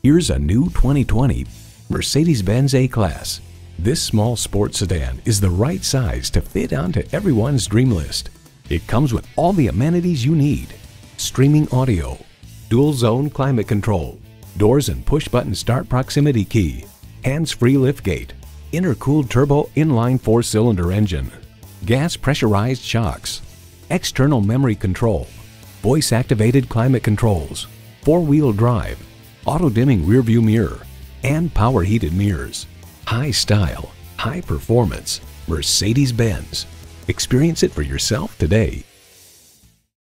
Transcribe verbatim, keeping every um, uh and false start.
Here's a new twenty twenty Mercedes-Benz A-Class. This small sports sedan is the right size to fit onto everyone's dream list. It comes with all the amenities you need: streaming audio, dual zone climate control, doors and push-button start proximity key, hands-free liftgate, intercooled turbo inline four-cylinder engine, gas pressurized shocks, external memory control, voice-activated climate controls, four-wheel drive, auto-dimming rearview mirror, and power heated mirrors. High style, high performance, Mercedes-Benz. Experience it for yourself today.